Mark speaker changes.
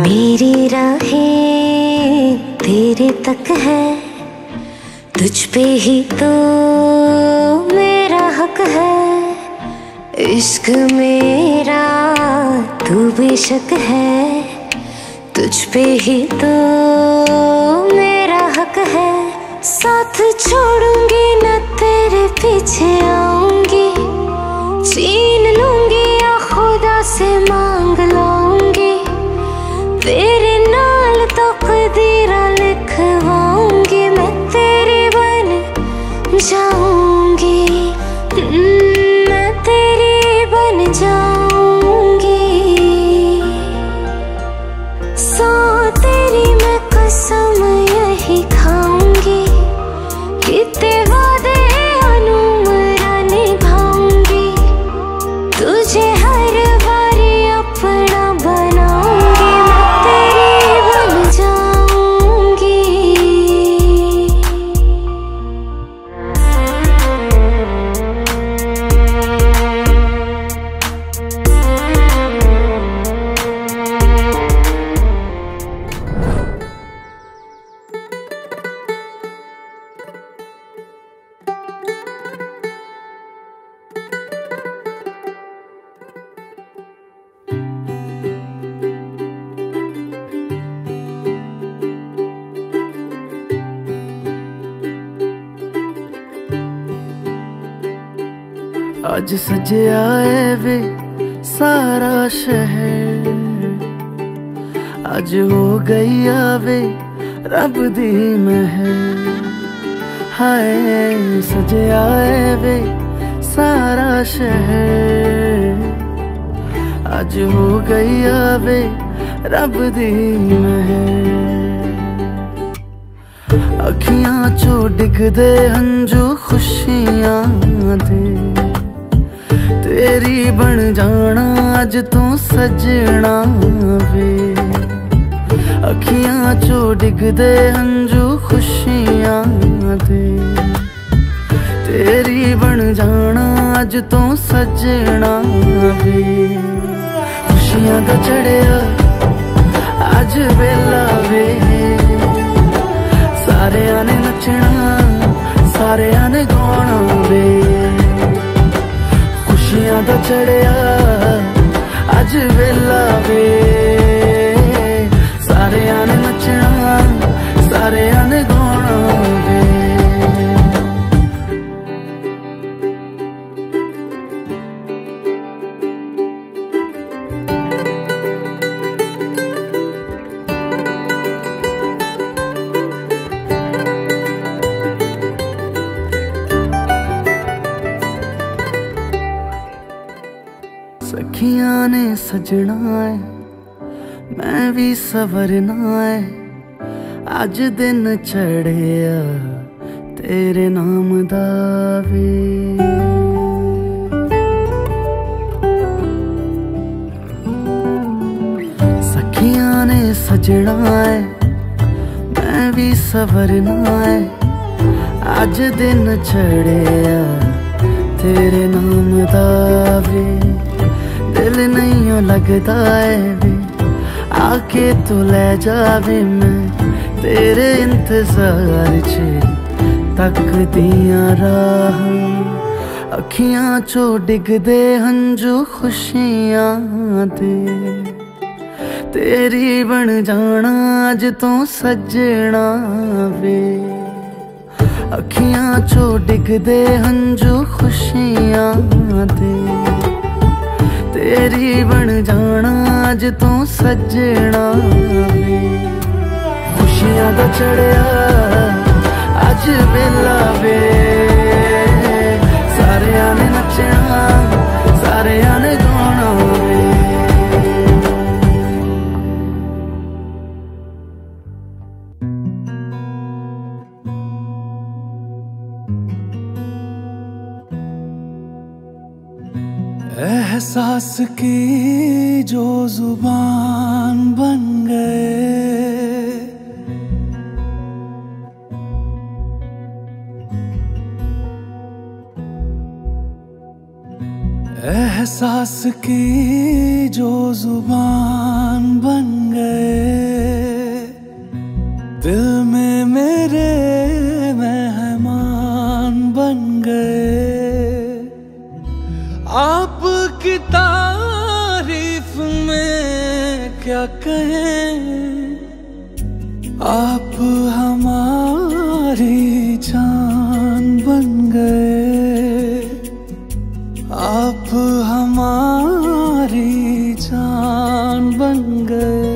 Speaker 1: मेरी राहें तेरे तक है, तुझ पे ही तो मेरा हक है। इश्क मेरा तू बेशक है, तुझ पे ही तो मेरा हक है। साथ छोड़ूंगी न तेरे पीछे आऊंगी, छीन लूंगी या खुदा से मांग लाऊंगी। तेरे नाल तकदीरा लिखवाऊंगी, मैं तेरी बन जाऊंगी, मैं तेरी बन जाऊंगी। सो तेरी मैं कसम यही खाऊंगी, कितने वादे अनुमरा निभाऊंगी। तुझे हर बारी अपना बनाऊंगी, मैं तेरी बन जाऊंगी।
Speaker 2: आज सजया है वे सारा शहर, आज हो गई आवे रब दी महर। हाय सजया है वे सारा शहर, आज हो गई आवे रब दी महर। अखियां चो डिगदे हंजू खुशियां दे, तेरी बन जाना अज तू सजना वे। अखियां चो डिगदे हंजू खुशियां दे, तेरी बन जाना अज तू सजना वे। खुशियां दा चढ़िया अज वेला वे, सारेयां ने नचना सारेयां ने गाना वे। खुशियां दा चढ़िया अज वेला वे, सारेयां ने नचना सारेयां ने गाना वे। सखियां ने सजना है मैं भी सवरना है, अज दिन चढ़िया तेरे नाम दा वे। सखियां ने सजना है मैं भी सवरना है, अज दिन चढ़िया तेरे नाम दा वे। दिल नहीं लगता है वे, आके तू ले जावे मैं तेरे इंतजार च तक दियां राह। अखियां चो डिगदे हंजू खुशियां दे, तेरी बन जाना अज तू सजना वे। अखियां चो डिगदे हंजू खुशियां दे, तेरी बन जाना अज तू सजना वे। खुशियां दा चढ़िया अज वेला वे, सारेयां ने नचना सारेयां ने गाना वे।
Speaker 3: एहसास की जो जुबान बन गए, एहसास की जो जुबान बन गए, दिल में मेरे मेहमान बन गए। आपकी तारीफ में क्या कहें, आप हमारी जान बन गए, आप हमारी जान बन गए।